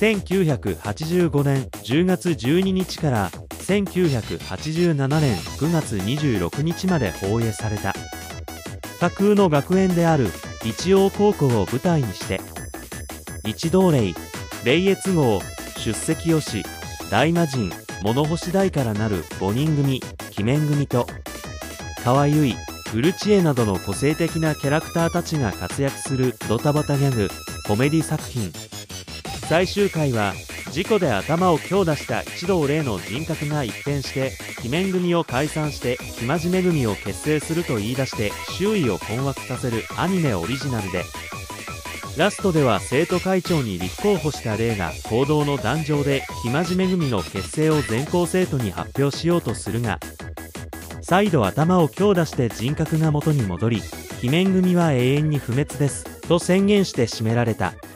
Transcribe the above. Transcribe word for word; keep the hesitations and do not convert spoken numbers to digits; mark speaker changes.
Speaker 1: せんきゅうひゃくはちじゅうごねんじゅうがつじゅうににちからせんきゅうひゃくはちじゅうななねんくがつにじゅうろくにちまで放映された。架空の学園である一応高校を舞台にして、一同霊、霊越号、出席吉、大魔神、物干し台からなるごにん組、鬼面組と、川由衣、うるちえなどの個性的なキャラクターたちが活躍するドタバタギャグ、コメディ作品。最終回は、事故で頭を強打した一同霊の人格が一変して、鬼面組を解散して生真面目組を結成すると言い出して周囲を困惑させるアニメオリジナルで、ラストでは生徒会長に立候補した霊が行動の壇上で生真面目組の結成を全校生徒に発表しようとするが、再度頭を強打して人格が元に戻り、鬼面組は永遠に不滅ですと宣言して締められた。